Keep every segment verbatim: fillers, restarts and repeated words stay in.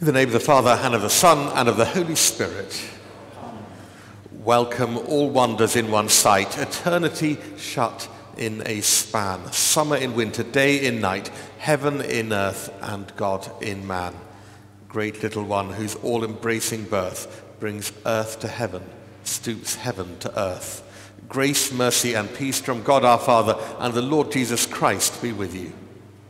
In the name of the Father, and of the Son, and of the Holy Spirit. Welcome, all wonders in one sight, eternity shut in a span, summer in winter, day in night, heaven in earth, and God in man. Great little one whose all-embracing birth brings earth to heaven, stoops heaven to earth. Grace, mercy, and peace from God our Father and the Lord Jesus Christ be with you.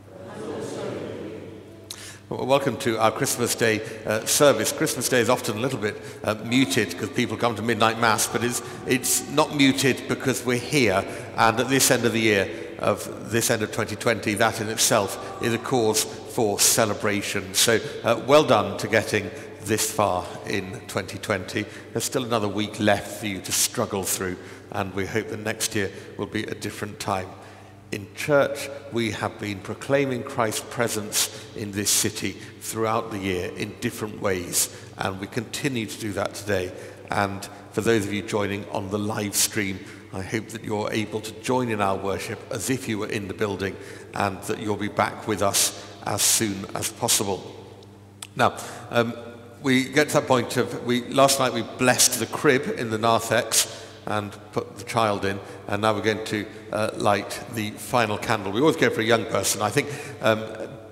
Well, welcome to our Christmas Day uh, service. Christmas Day is often a little bit uh, muted because people come to midnight mass, but it's, it's not muted because we're here, and at this end of the year, of this end of twenty twenty, that in itself is a cause for celebration. So uh, well done to getting this far in twenty twenty. There's still another week left for you to struggle through, and we hope that next year will be a different time. In church, we have been proclaiming Christ's presence in this city throughout the year in different ways, and we continue to do that today. And for those of you joining on the live stream, I hope that you're able to join in our worship as if you were in the building, and that you'll be back with us as soon as possible. Now, um, we get to that point of, we last night we blessed the crib in the narthex and put the child in, and now we're going to uh, light the final candle. We always go for a young person, I think, um,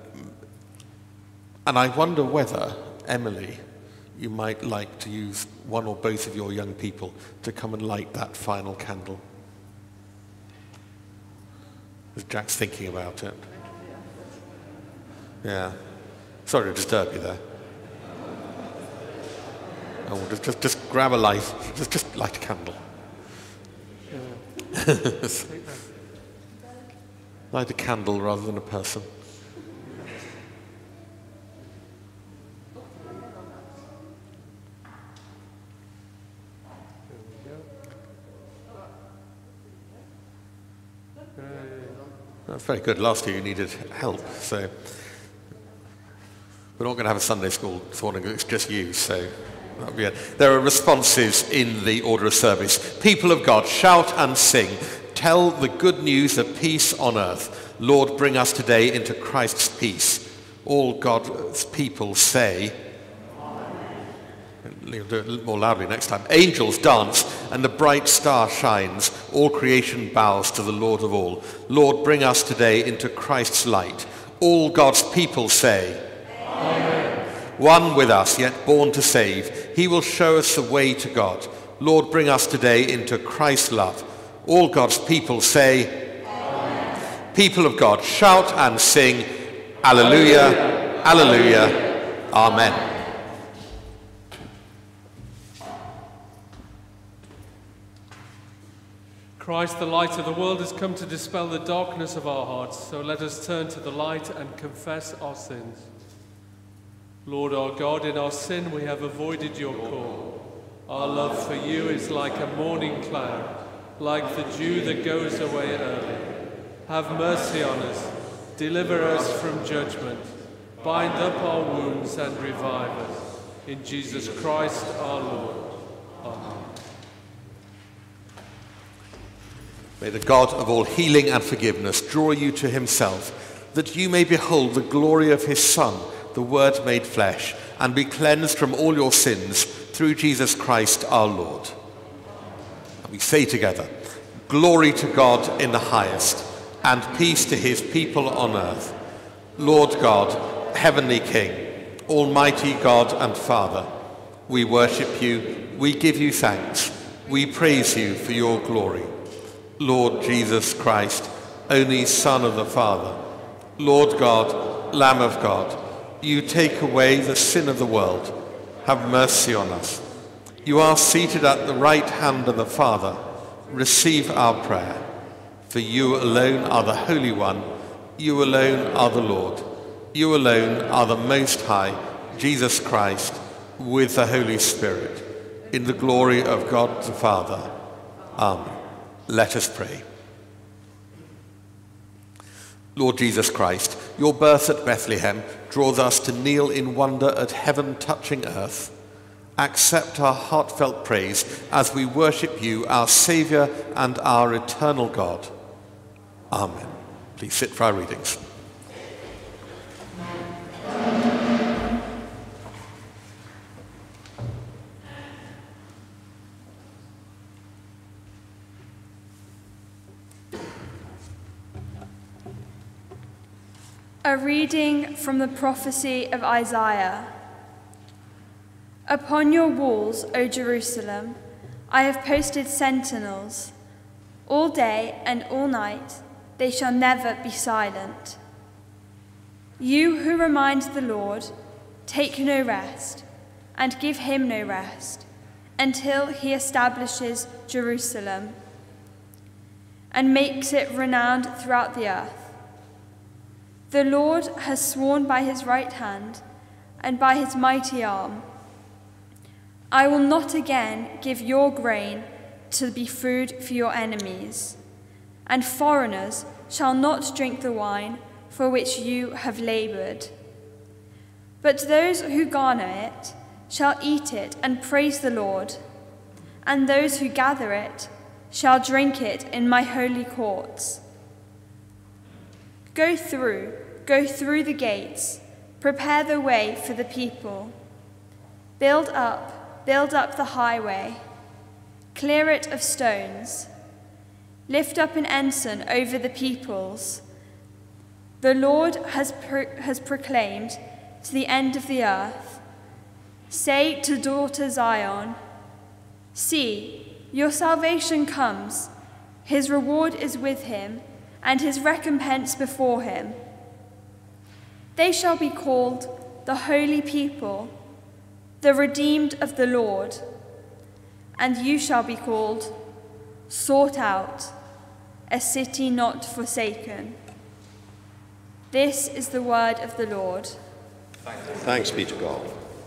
and I wonder whether, Emily, you might like to use one or both of your young people to come and light that final candle. As Jack's thinking about it. Yeah. Sorry to disturb you there. Oh, just, just, just grab a light, just, just light a candle. Light a candle rather than a person. That's very good. Last year you needed help, so we're not going to have a Sunday school this morning. It's just you, so that'll be it. There are responses in the order of service. People of God, shout and sing. Tell the good news of peace on earth. Lord, bring us today into Christ's peace. All God's people say, you'll do it a little more loudly next time. Angels dance and the bright star shines. All creation bows to the Lord of all. Lord, bring us today into Christ's light. All God's people say, Amen. One with us, yet born to save. He will show us the way to God. Lord, bring us today into Christ's love. All God's people say, Amen. People of God, shout and sing, Alleluia, Alleluia, Amen. Christ, the light of the world, has come to dispel the darkness of our hearts, so let us turn to the light and confess our sins. Lord our God, in our sin we have avoided your call. Our love for you is like a morning cloud, like the dew that goes away early. Have mercy on us, deliver us from judgment, bind up our wounds and revive us. In Jesus Christ our Lord. Amen. May the God of all healing and forgiveness draw you to himself, that you may behold the glory of his Son, the Word made flesh, and be cleansed from all your sins through Jesus Christ our Lord. And we say together, glory to God in the highest, and peace to his people on earth. Lord God, heavenly King, almighty God and Father, we worship you, we give you thanks, we praise you for your glory. Lord Jesus Christ, only Son of the Father, Lord God, Lamb of God, you take away the sin of the world. Have mercy on us. You are seated at the right hand of the Father. Receive our prayer. For you alone are the Holy One. You alone are the Lord. You alone are the Most High, Jesus Christ, with the Holy Spirit, in the glory of God the Father. Amen. Let us pray. Lord Jesus Christ, your birth at Bethlehem draws us to kneel in wonder at heaven touching earth. Accept our heartfelt praise as we worship you, our Saviour and our eternal God. Amen. Please sit for our readings. A reading from the prophecy of Isaiah. Upon your walls, O Jerusalem, I have posted sentinels. All day and all night they shall never be silent. You who remind the Lord, take no rest, and give him no rest, until he establishes Jerusalem and makes it renowned throughout the earth. The Lord has sworn by his right hand and by his mighty arm, I will not again give your grain to be food for your enemies, and foreigners shall not drink the wine for which you have labored. But those who garner it shall eat it and praise the Lord, and those who gather it shall drink it in my holy courts. Go through, go through the gates, prepare the way for the people. Build up, build up the highway, clear it of stones. Lift up an ensign over the peoples. The Lord has, pro- has proclaimed to the end of the earth. Say to daughter Zion, see, your salvation comes. His reward is with him, and his recompense before him. They shall be called the holy people, the redeemed of the Lord. And you shall be called sought out, a city not forsaken. This is the word of the Lord. Thanks be to God.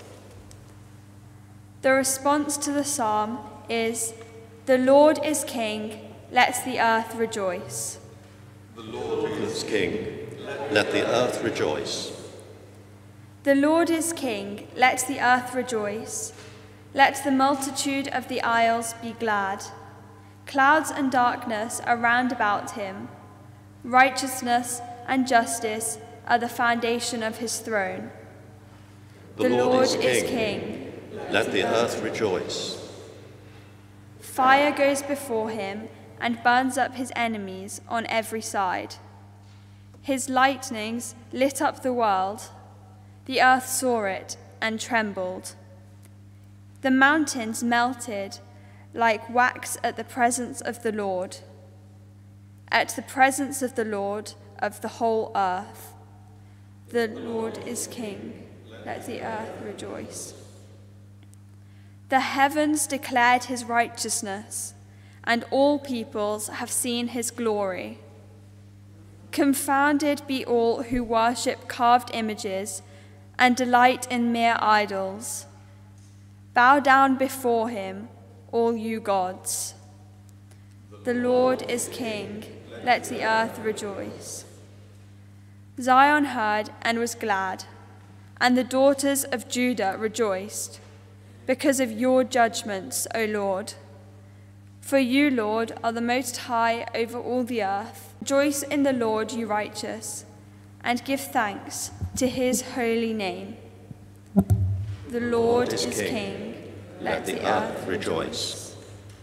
The response to the psalm is, the Lord is King, let the earth rejoice. The Lord is King, let the earth rejoice. The Lord is King, let the earth rejoice. Let the multitude of the isles be glad. Clouds and darkness are round about him. Righteousness and justice are the foundation of his throne. The, the Lord, Lord is, is King. King. Let the earth rejoice. Fire goes before him and burns up his enemies on every side. His lightnings lit up the world. The earth saw it and trembled. The mountains melted like wax at the presence of the Lord, at the presence of the Lord of the whole earth. The Lord is King, let the earth rejoice. The heavens declared his righteousness, and all peoples have seen his glory. Confounded be all who worship carved images and delight in mere idols. Bow down before him, all you gods. The Lord is King, let the earth rejoice. Zion heard and was glad, and the daughters of Judah rejoiced, because of your judgments, O Lord. For you, Lord, are the most high over all the earth. Rejoice in the Lord, you righteous, and give thanks to his holy name. The Lord is King, King. Let, Let the earth rejoice.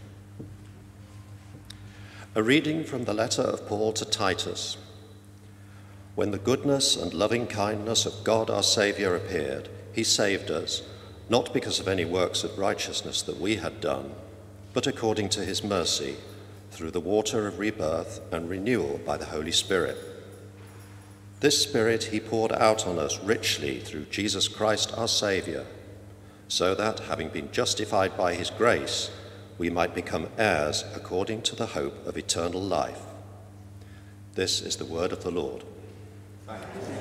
A reading from the letter of Paul to Titus. When the goodness and loving kindness of God our Saviour appeared, he saved us, not because of any works of righteousness that we had done, but according to his mercy, through the water of rebirth and renewal by the Holy Spirit. This Spirit he poured out on us richly through Jesus Christ our Saviour, so that, having been justified by his grace, we might become heirs according to the hope of eternal life. This is the word of the Lord. Thank you.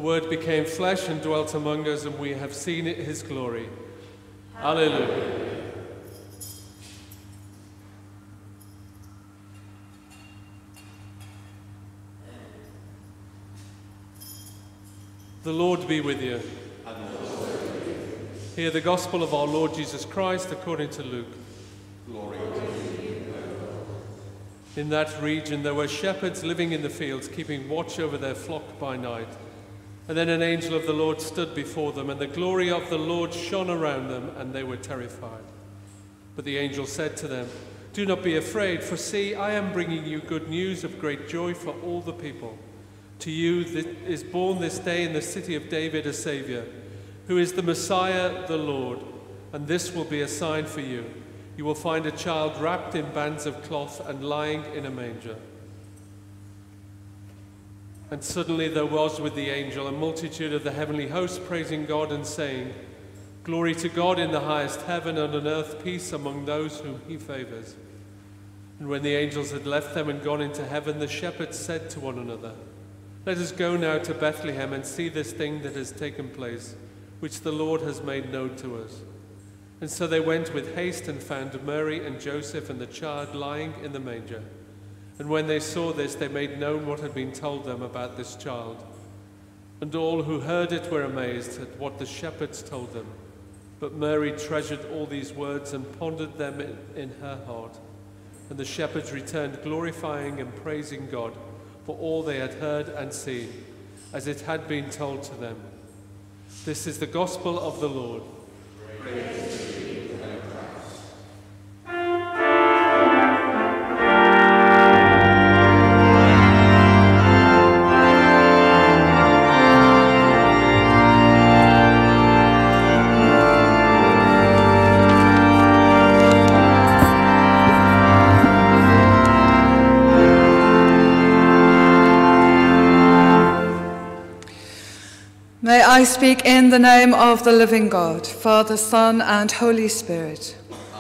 Word became flesh and dwelt among us, and we have seen it, his glory. Alleluia. The Lord be with you. And also with you. Hear the gospel of our Lord Jesus Christ according to Luke. Glory to you. In that region there were shepherds living in the fields, keeping watch over their flock by night. And then an angel of the Lord stood before them, and the glory of the Lord shone around them, and they were terrified. But the angel said to them, "Do not be afraid, for see, I am bringing you good news of great joy for all the people. To you is born this day in the city of David a Saviour, who is the Messiah, the Lord. And this will be a sign for you. You will find a child wrapped in bands of cloth and lying in a manger." And suddenly there was with the angel a multitude of the heavenly host praising God and saying, "Glory to God in the highest heaven, and on earth peace among those whom he favours." And when the angels had left them and gone into heaven, the shepherds said to one another, "Let us go now to Bethlehem and see this thing that has taken place, which the Lord has made known to us." And so they went with haste and found Mary and Joseph and the child lying in the manger. And when they saw this, they made known what had been told them about this child. And all who heard it were amazed at what the shepherds told them. But Mary treasured all these words and pondered them in, in her heart. And the shepherds returned, glorifying and praising God for all they had heard and seen, as it had been told to them. This is the gospel of the Lord. Praise to you, O Christ. May I speak in the name of the living God, Father, Son, and Holy Spirit.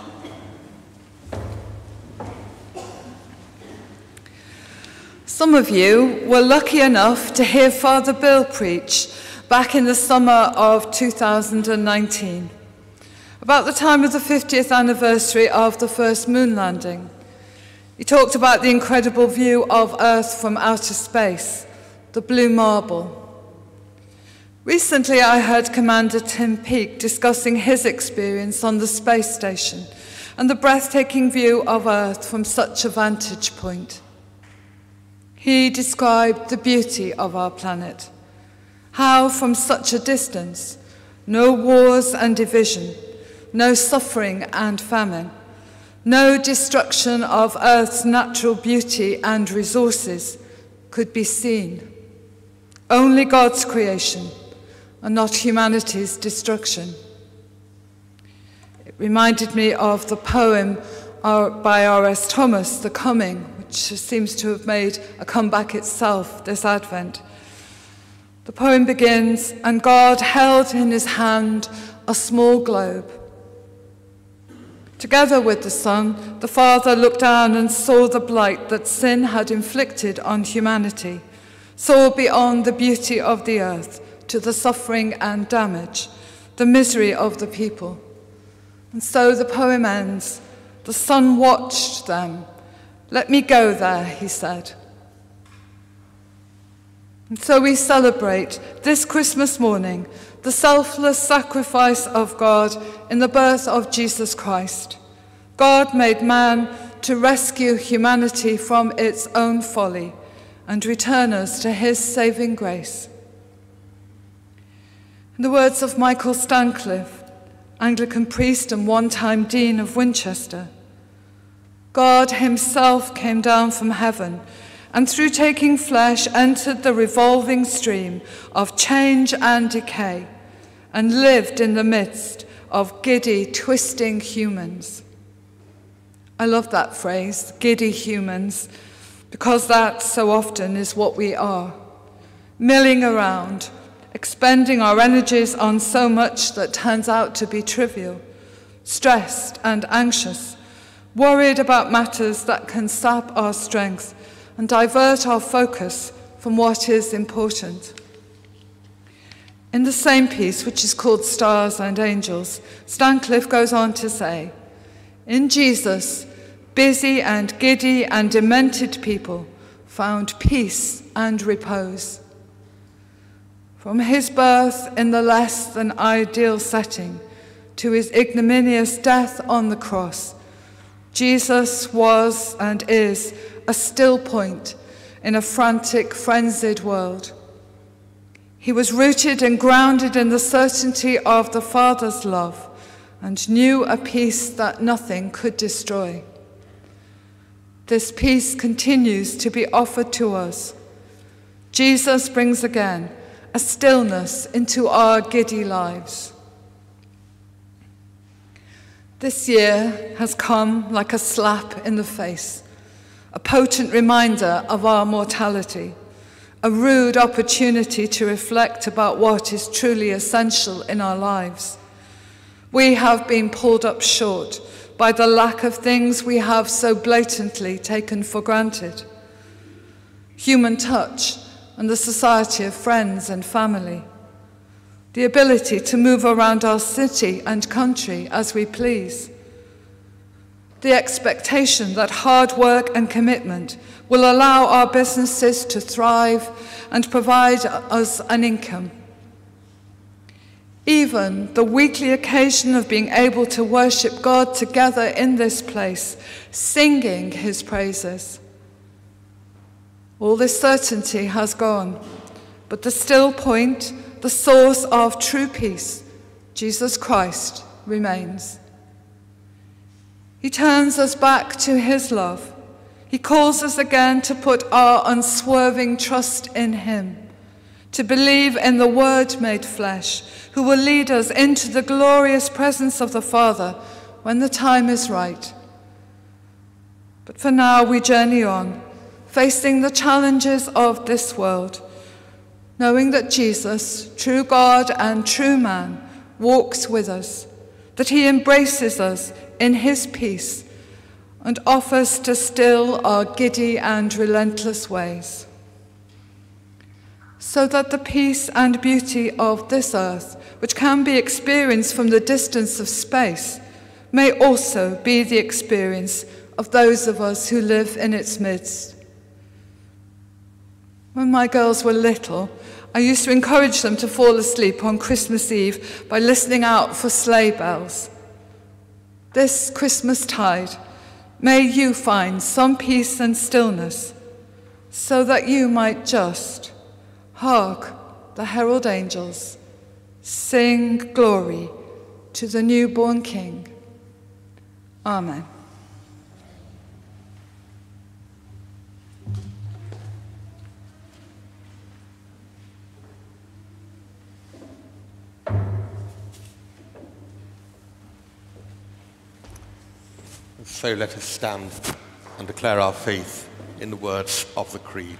Some of you were lucky enough to hear Father Bill preach back in the summer of two thousand nineteen, about the time of the fiftieth anniversary of the first moon landing. He talked about the incredible view of Earth from outer space, the blue marble. Recently, I heard Commander Tim Peake discussing his experience on the space station and the breathtaking view of Earth from such a vantage point. He described the beauty of our planet, how from such a distance, no wars and division, no suffering and famine, no destruction of Earth's natural beauty and resources could be seen. Only God's creation, and not humanity's destruction. It reminded me of the poem by R S Thomas, The Coming, which seems to have made a comeback itself this Advent. The poem begins, "And God held in his hand a small globe. Together with the Son, the Father looked down and saw the blight that sin had inflicted on humanity, saw beyond the beauty of the earth, to the suffering and damage, the misery of the people. And so the poem ends. The Son watched them. Let me go there, he said." And so we celebrate this Christmas morning the selfless sacrifice of God in the birth of Jesus Christ. God made man to rescue humanity from its own folly and return us to his saving grace. In the words of Michael Stancliffe, Anglican priest and one-time Dean of Winchester, God himself came down from heaven and through taking flesh entered the revolving stream of change and decay and lived in the midst of giddy, twisting humans. I love that phrase, giddy humans, because that so often is what we are, milling around, expending our energies on so much that turns out to be trivial, stressed and anxious, worried about matters that can sap our strength and divert our focus from what is important. In the same piece, which is called Stars and Angels, Stancliffe goes on to say, in Jesus, busy and giddy and demented people found peace and repose. From his birth in the less than ideal setting to his ignominious death on the cross, Jesus was and is a still point in a frantic, frenzied world. He was rooted and grounded in the certainty of the Father's love and knew a peace that nothing could destroy. This peace continues to be offered to us. Jesus brings again a stillness into our giddy lives. This year has come like a slap in the face, a potent reminder of our mortality, a rude opportunity to reflect about what is truly essential in our lives. We have been pulled up short by the lack of things we have so blatantly taken for granted. Human touch and the society of friends and family. The ability to move around our city and country as we please. The expectation that hard work and commitment will allow our businesses to thrive and provide us an income. Even the weekly occasion of being able to worship God together in this place, singing his praises. All this certainty has gone, but the still point, the source of true peace, Jesus Christ, remains. He turns us back to his love. He calls us again to put our unswerving trust in him, to believe in the Word made flesh, who will lead us into the glorious presence of the Father when the time is right. But for now we journey on, facing the challenges of this world, knowing that Jesus, true God and true man, walks with us, that he embraces us in his peace and offers to still our giddy and relentless ways, so that the peace and beauty of this earth, which can be experienced from the distance of space, may also be the experience of those of us who live in its midst. When my girls were little, I used to encourage them to fall asleep on Christmas Eve by listening out for sleigh bells. This Christmas tide, may you find some peace and stillness, so that you might just hark the herald angels, sing glory to the newborn King. Amen. So let us stand and declare our faith in the words of the Creed.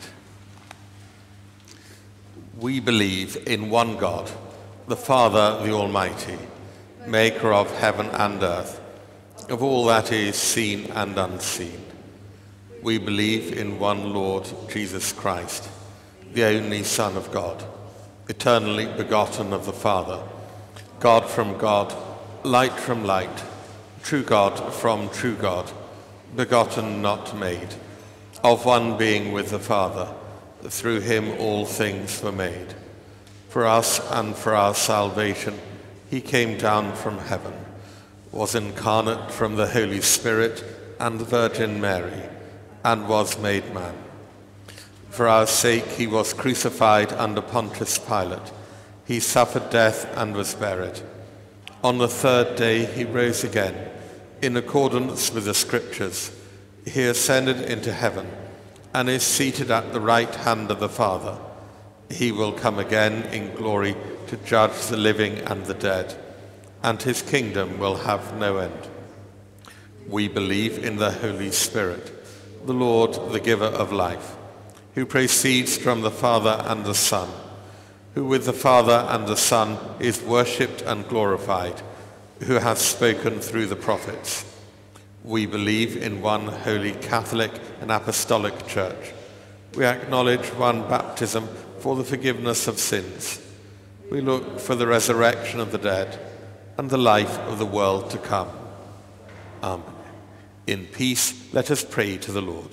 We believe in one God, the Father, the Almighty, maker of heaven and earth, of all that is seen and unseen. We believe in one Lord Jesus Christ, the only Son of God, eternally begotten of the Father, God from God, light from light, true God from true God, begotten, not made, of one being with the Father. Through him all things were made. For us and for our salvation, he came down from heaven, was incarnate from the Holy Spirit and the Virgin Mary, and was made man. For our sake he was crucified under Pontius Pilate. He suffered death and was buried. On the third day he rose again. In accordance with the Scriptures, he ascended into heaven and is seated at the right hand of the Father. He will come again in glory to judge the living and the dead, and his kingdom will have no end. We believe in the Holy Spirit, the Lord, the giver of life, who proceeds from the Father and the Son, who with the Father and the Son is worshipped and glorified, who has spoken through the prophets. We believe in one holy Catholic and Apostolic Church. We acknowledge one baptism for the forgiveness of sins. We look for the resurrection of the dead and the life of the world to come. Amen. In peace, let us pray to the Lord.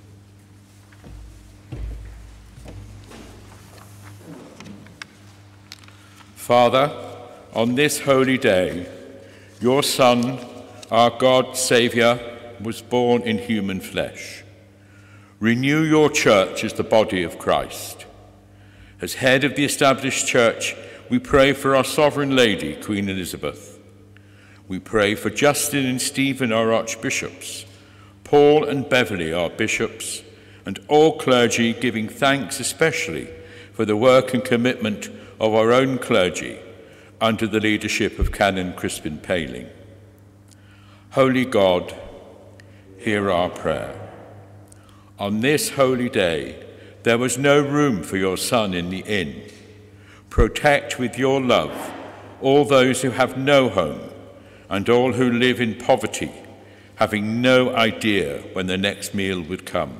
Father, on this holy day, your Son, our God, Saviour, was born in human flesh. Renew your church as the body of Christ. As head of the established church, we pray for our sovereign lady, Queen Elizabeth. We pray for Justin and Stephen, our archbishops, Paul and Beverley, our bishops, and all clergy, giving thanks especially for the work and commitment of our own clergy under the leadership of Canon Crispin Paling. Holy God, hear our prayer. On this holy day, there was no room for your Son in the inn. Protect with your love all those who have no home and all who live in poverty, having no idea when the next meal would come.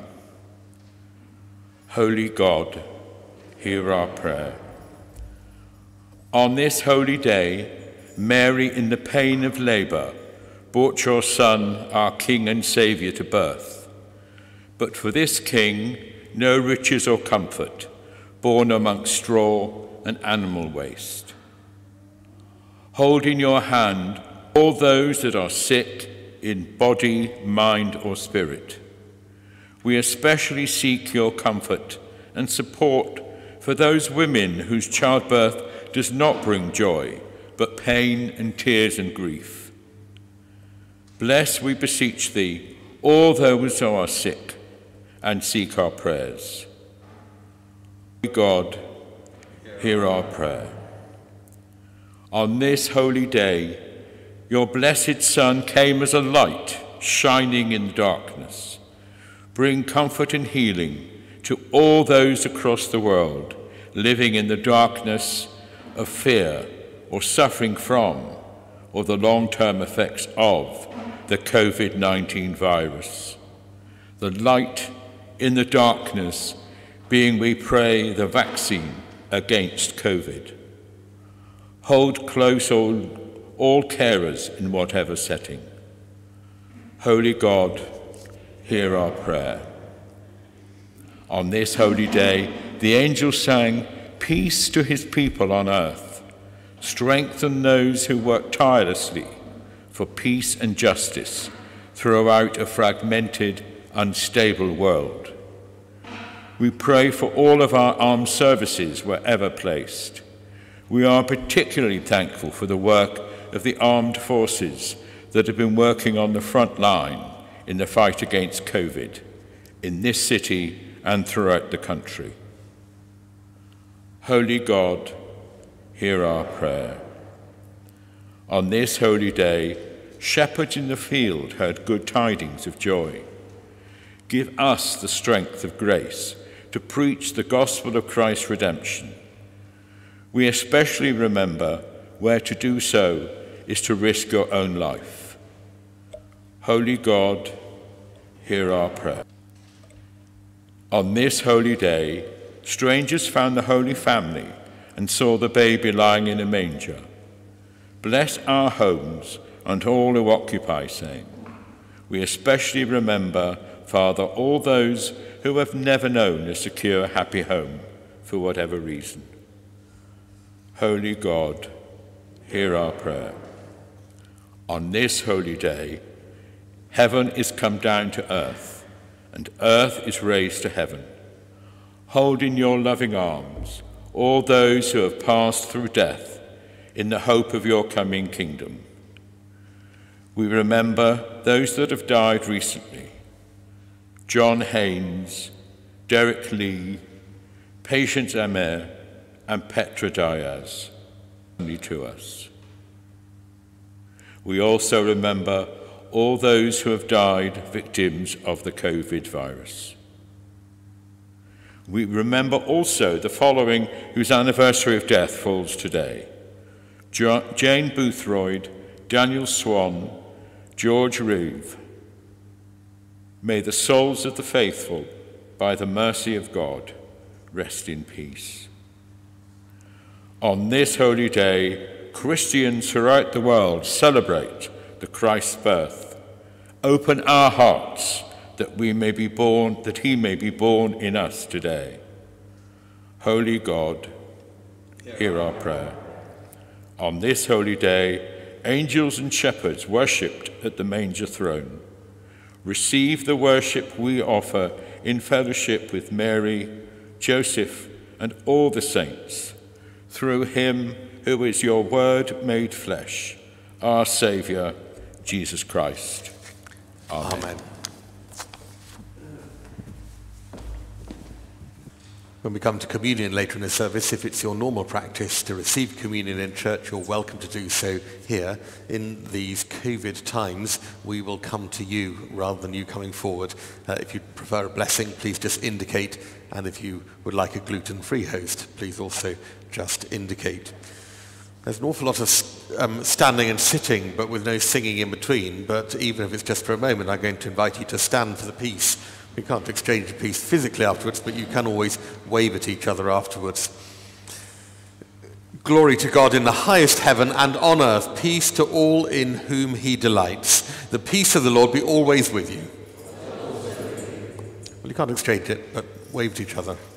Holy God, hear our prayer. On this holy day, Mary, in the pain of labour, brought your Son, our King and Saviour, to birth. But for this King, no riches or comfort, born amongst straw and animal waste. Hold in your hand all those that are sick in body, mind, or spirit. We especially seek your comfort and support for those women whose childbirth does not bring joy, but pain and tears and grief. Bless, we beseech thee, all those who are sick, and seek our prayers. God, hear our prayer. On this holy day, your blessed Son came as a light shining in the darkness. Bring comfort and healing to all those across the world living in the darkness of fear or suffering from or the long-term effects of the COVID nineteen virus. The light in the darkness being, we pray, the vaccine against COVID. Hold close all, all carers in whatever setting. Holy God, hear our prayer. On this holy day, the angels sang, "Peace to his people on earth. Strengthen those who work tirelessly for peace and justice throughout a fragmented, unstable world." We pray for all of our armed services wherever placed. We are particularly thankful for the work of the armed forces that have been working on the front line in the fight against COVID in this city and throughout the country. Holy God, hear our prayer. On this holy day, shepherds in the field heard good tidings of joy. Give us the strength of grace to preach the gospel of Christ's redemption. We especially remember where to do so is to risk your own life. Holy God, hear our prayer. On this holy day, strangers found the Holy Family and saw the baby lying in a manger. Bless our homes and all who occupy same. We especially remember, Father, all those who have never known a secure, happy home for whatever reason. Holy God, hear our prayer. On this holy day, heaven is come down to earth, and earth is raised to heaven. Hold in your loving arms all those who have passed through death in the hope of your coming kingdom. We remember those that have died recently: John Haynes, Derek Lee, Patience Amer, and Petra Diaz, to us. We also remember all those who have died victims of the COVID virus. We remember also the following whose anniversary of death falls today: jo- Jane Boothroyd, Daniel Swan, George Reeve. May the souls of the faithful, by the mercy of God, rest in peace. On this holy day, Christians throughout the world celebrate the Christ's birth. Open our hearts that we may be born, that he may be born in us today. Holy God, hear our prayer. On this holy day, angels and shepherds worshipped at the manger throne. Receive the worship we offer in fellowship with Mary, Joseph, and all the saints, through him who is your word made flesh, our Saviour, Jesus Christ. Amen. Amen. When we come to communion later in the service, if it's your normal practice to receive communion in church, you're welcome to do so here. In these COVID times, we will come to you rather than you coming forward. Uh, if you prefer a blessing, please just indicate. And if you would like a gluten-free host, please also just indicate. There's an awful lot of um, standing and sitting, but with no singing in between. But even if it's just for a moment, I'm going to invite you to stand for the peace. We can't exchange a peace physically afterwards, but you can always wave at each other afterwards. Glory to God in the highest heaven, and on earth peace to all in whom he delights. The peace of the Lord be always with you. Well, you can't exchange it, but wave to each other.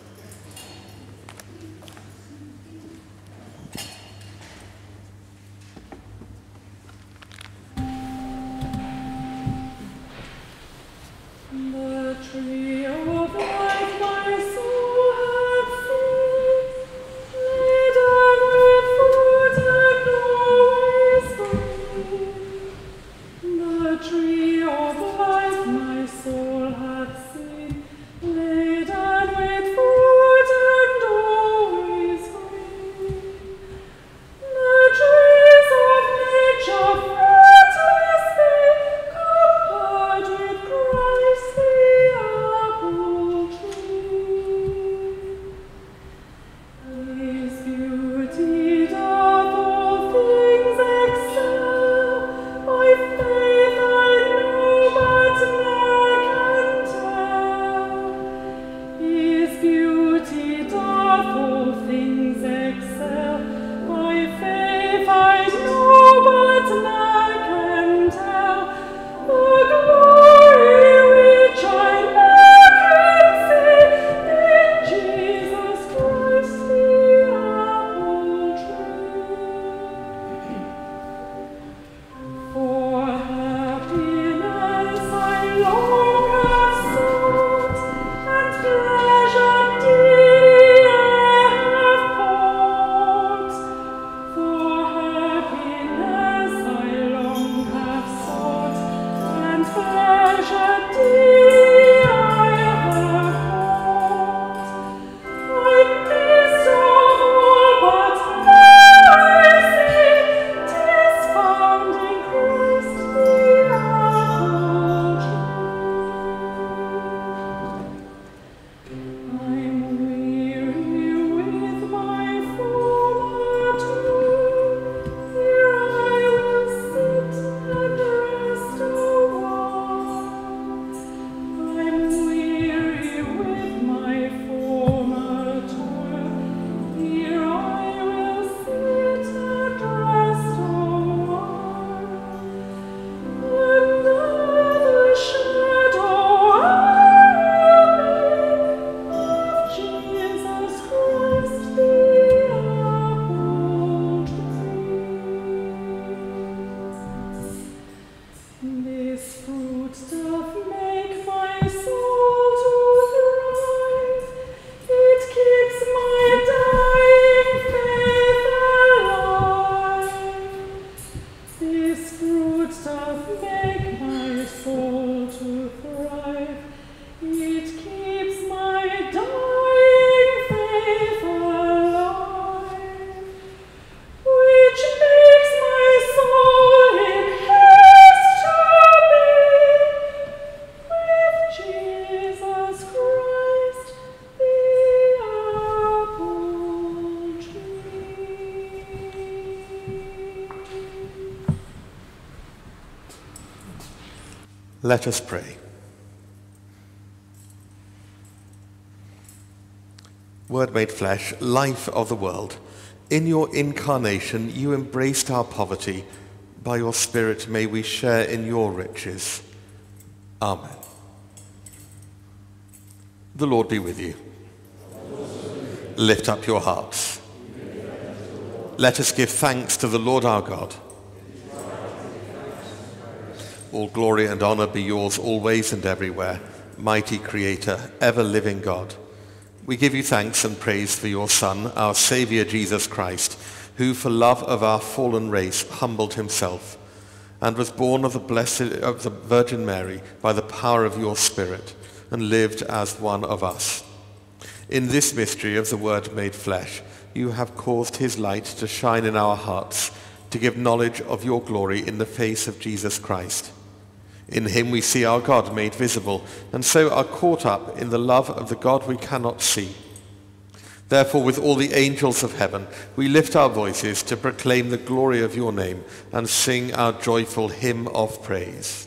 Let us pray. Word made flesh, life of the world, In your incarnation, you embraced our poverty. By your Spirit, may we share in your riches. Amen. The Lord be with you. Lift up your hearts. Let us give thanks to the Lord our God. All glory and honor be yours always and everywhere, mighty Creator, ever-living God. We give you thanks and praise for your Son, our Saviour Jesus Christ, who for love of our fallen race humbled himself and was born of the blessed of the Virgin Mary by the power of your Spirit and lived as one of us. In this mystery of the Word made flesh, you have caused his light to shine in our hearts, to give knowledge of your glory in the face of Jesus Christ. In him we see our God made visible, and so are caught up in the love of the God we cannot see. Therefore, with all the angels of heaven, we lift our voices to proclaim the glory of your name and sing our joyful hymn of praise.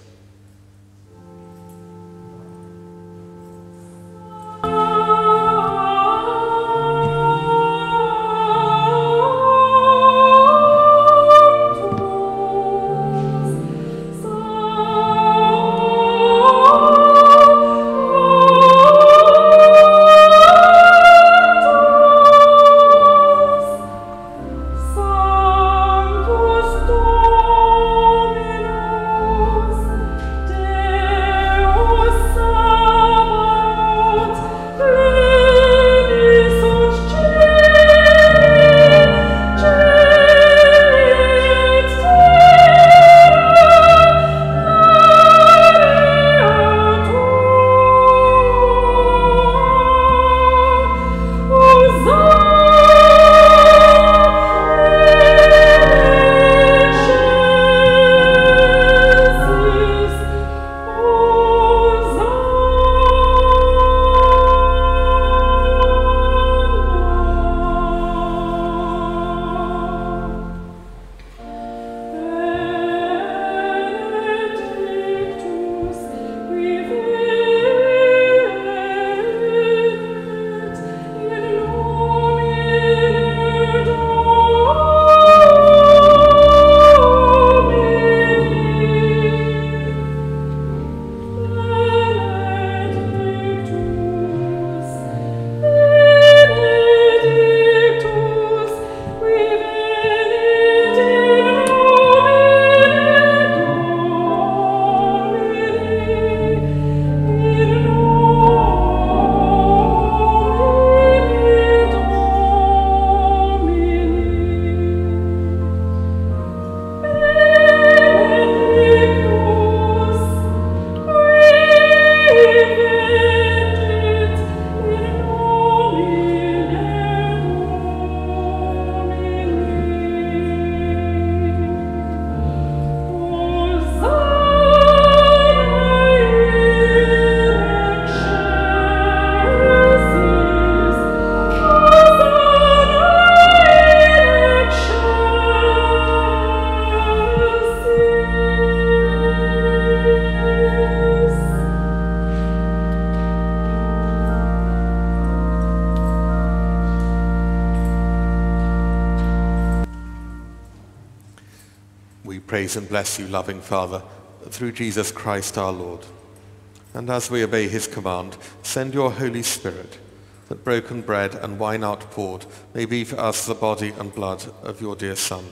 Praise and bless you, loving Father, through Jesus Christ our Lord. And as we obey his command, send your Holy Spirit, that broken bread and wine outpoured may be for us the body and blood of your dear Son.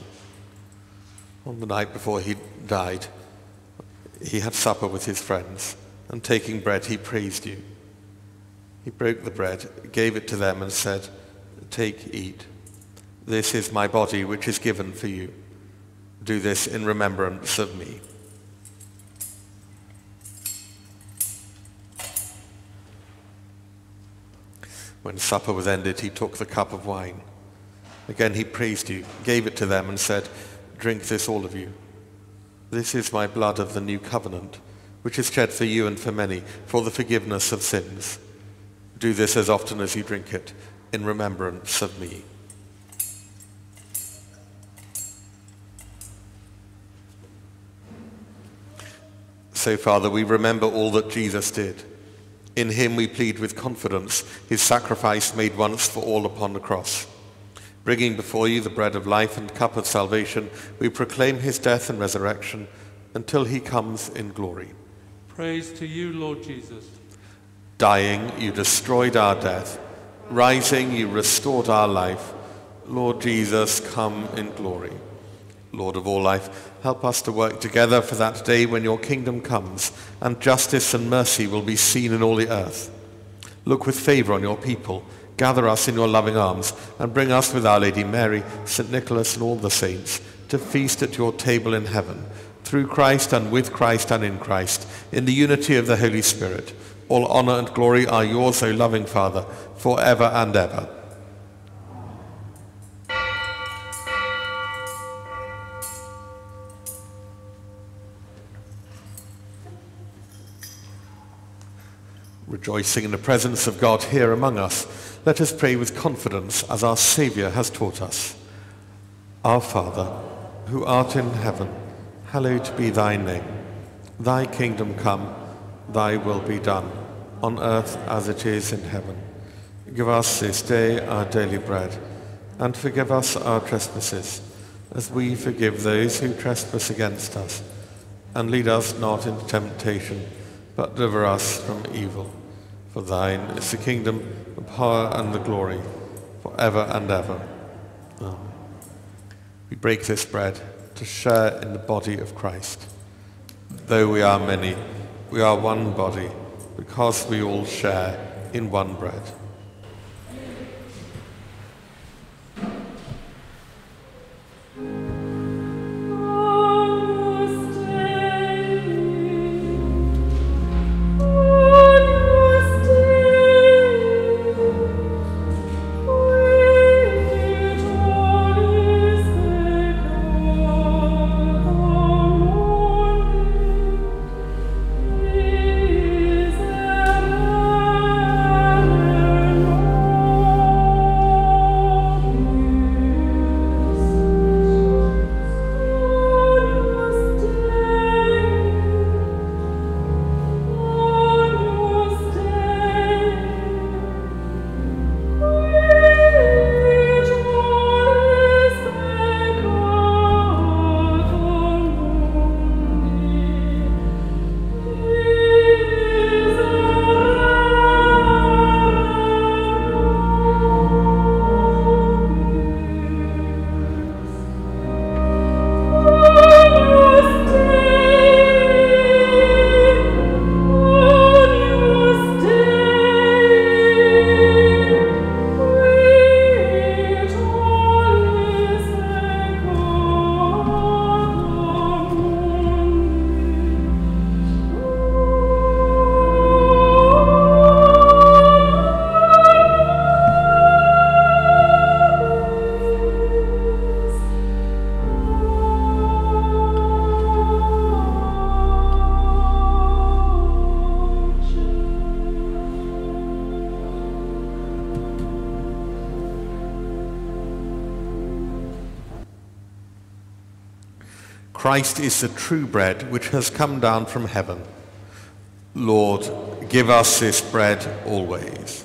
On the night before he died, he had supper with his friends, and taking bread, he praised you. He broke the bread, gave it to them, and said, "Take, eat. This is my body, which is given for you. Do this in remembrance of me." When supper was ended, he took the cup of wine. Again he praised you, gave it to them, and said, "Drink this, all of you. This is my blood of the new covenant, which is shed for you and for many, for the forgiveness of sins. Do this as often as you drink it, in remembrance of me." So, Father, we remember all that Jesus did. In him we plead with confidence his sacrifice made once for all upon the cross. Bringing before you the bread of life and cup of salvation, we proclaim his death and resurrection until he comes in glory. Praise to you, Lord Jesus. Dying, you destroyed our death. Rising, you restored our life. Lord Jesus, come in glory. Lord of all life, help us to work together for that day when your kingdom comes and justice and mercy will be seen in all the earth. Look with favour on your people. Gather us in your loving arms and bring us with Our Lady Mary, Saint Nicholas and all the saints to feast at your table in heaven, through Christ and with Christ and in Christ, in the unity of the Holy Spirit. All honour and glory are yours, O loving Father, for ever and ever. Rejoicing in the presence of God here among us, let us pray with confidence as our Saviour has taught us. Our Father, who art in heaven, hallowed be thy name. Thy kingdom come, thy will be done, on earth as it is in heaven. Give us this day our daily bread, and forgive us our trespasses, as we forgive those who trespass against us. And lead us not into temptation, but deliver us from evil. For thine is the kingdom, the power, and the glory, for ever and ever. Amen. We break this bread to share in the body of Christ. Though we are many, we are one body, because we all share in one bread. Christ is the true bread which has come down from heaven. Lord, give us this bread always.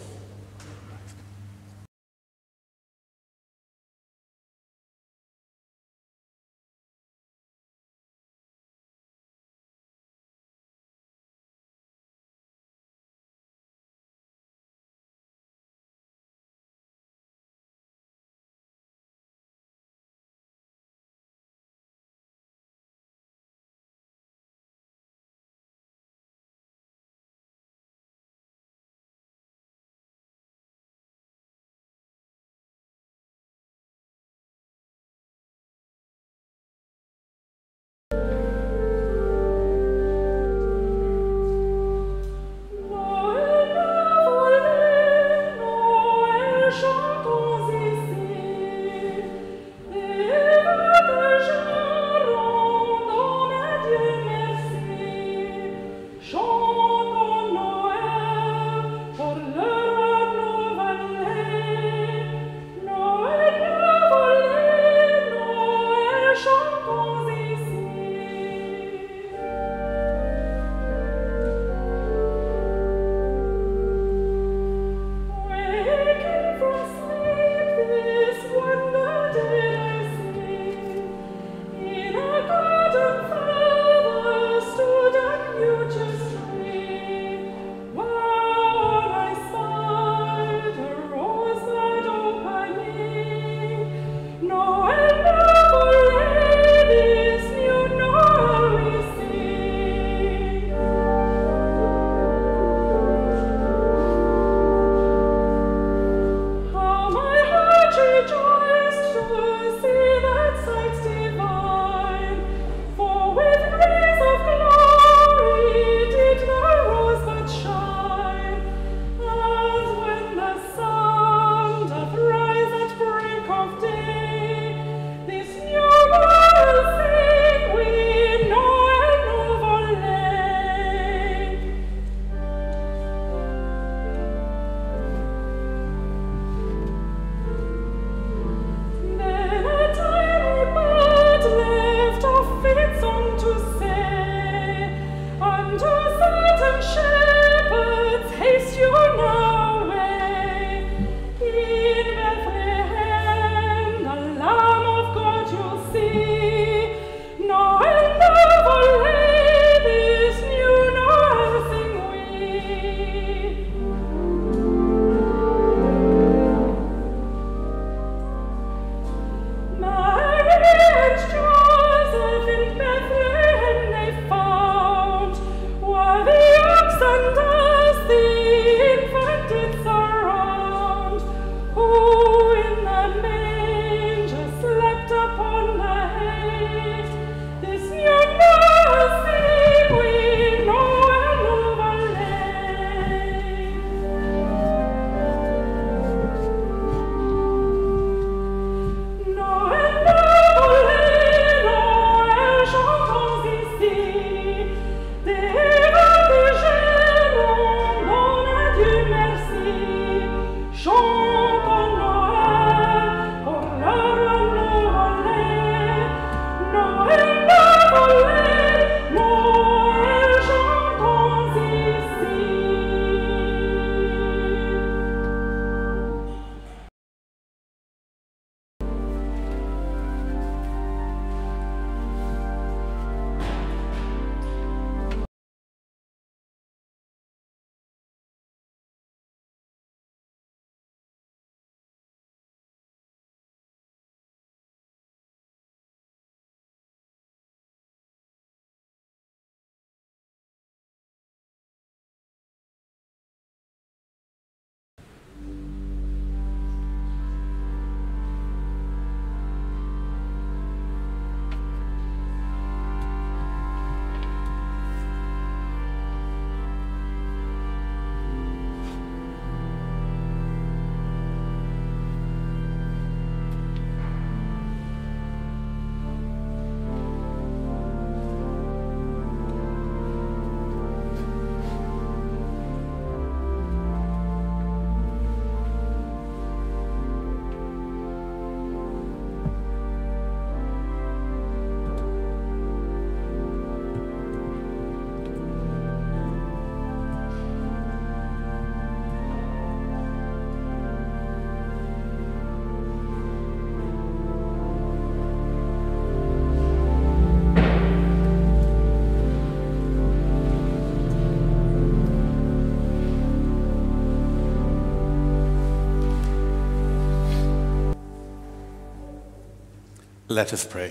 Let us pray.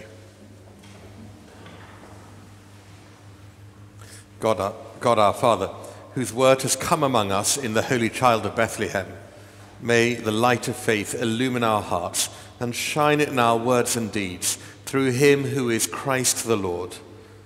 God our, God our Father, whose word has come among us in the Holy Child of Bethlehem, may the light of faith illumine our hearts and shine in our words and deeds through him who is Christ the Lord.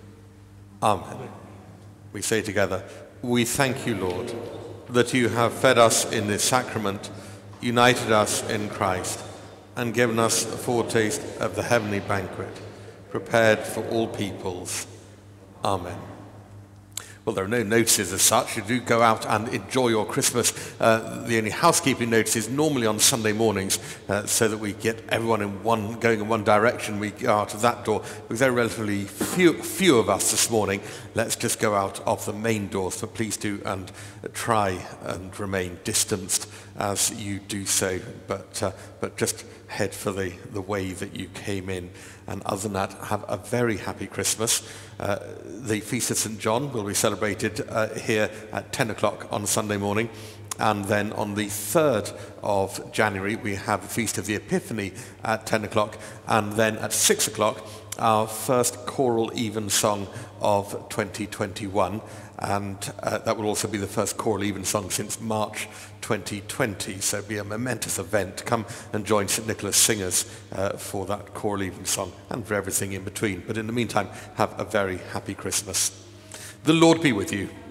Amen. We say together, we thank you, Lord, that you have fed us in this sacrament, united us in Christ, and given us a foretaste of the heavenly banquet, prepared for all peoples. Amen. Well, there are no notices as such. You do go out and enjoy your Christmas. Uh, the only housekeeping notice is normally on Sunday mornings, uh, so that we get everyone in one going in one direction. We go out of that door. Because there are relatively few, few of us this morning, let's just go out of the main doors. So please do and try and remain distanced as you do so. But uh, but just head for the, the way that you came in. And other than that, have a very happy Christmas. Uh, the Feast of Saint John will be celebrated uh, here at ten o'clock on Sunday morning. And then on the third of January, we have the Feast of the Epiphany at ten o'clock. And then at six o'clock, our first choral evensong of twenty twenty-one. And uh, that will also be the first choral evensong since March twenty twenty. So it'll be a momentous event. Come and join Saint Nicholas Singers uh, for that choral evensong and for everything in between. But in the meantime, have a very happy Christmas. The Lord be with you.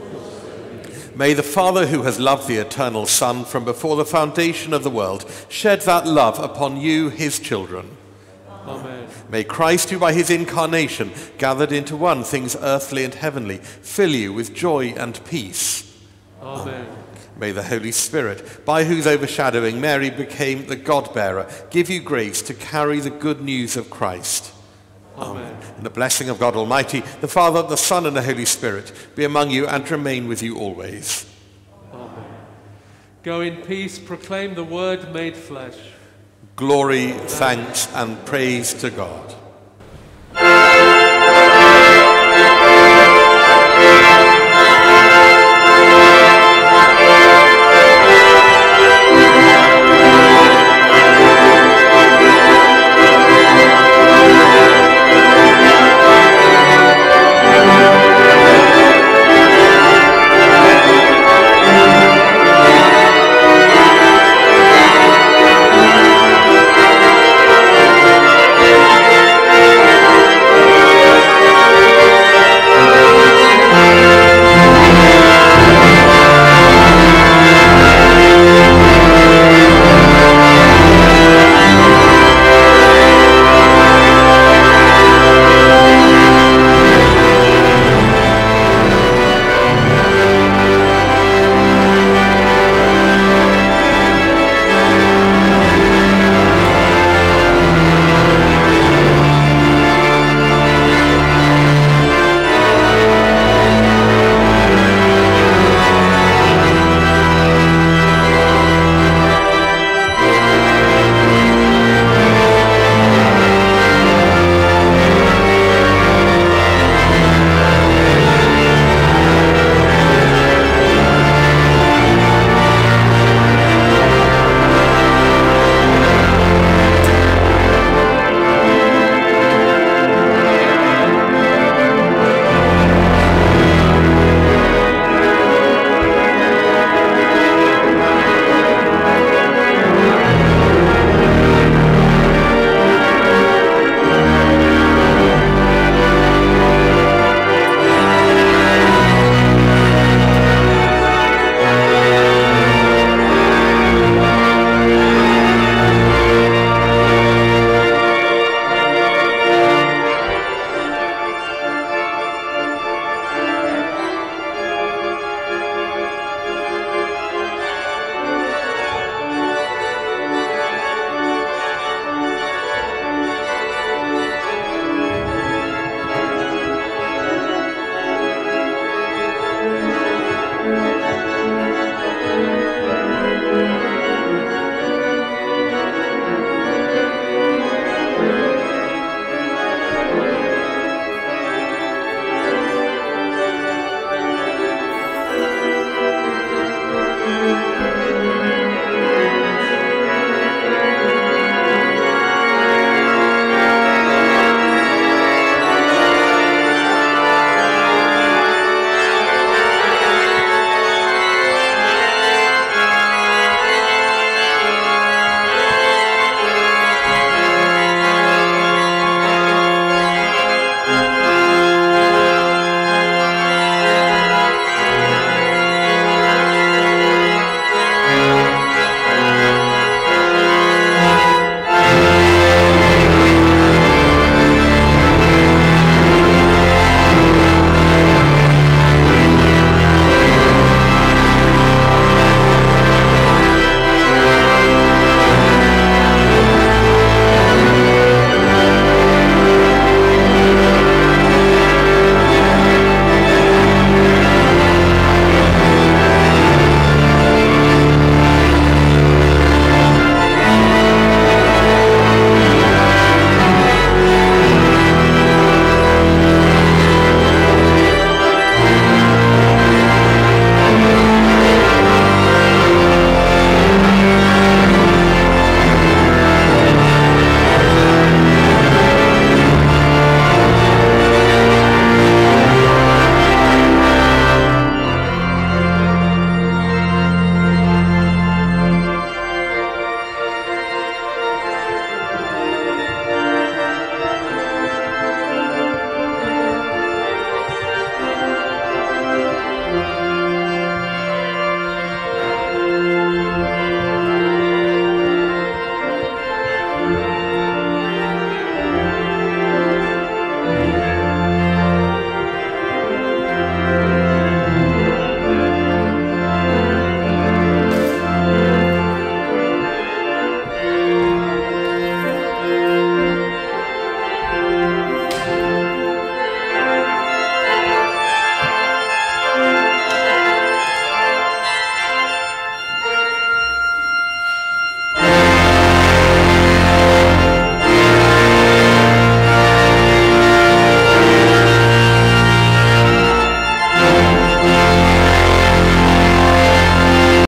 May the Father who has loved the eternal Son from before the foundation of the world shed that love upon you, his children. Amen. May Christ, who by his incarnation gathered into one things earthly and heavenly, fill you with joy and peace. Amen. May the Holy Spirit, by whose overshadowing Mary became the God-bearer, give you grace to carry the good news of Christ. Amen. Amen. And the blessing of God Almighty, the Father, the Son, and the Holy Spirit be among you and remain with you always. Amen. Go in peace, proclaim the word made flesh. Glory, thanks, and praise to God.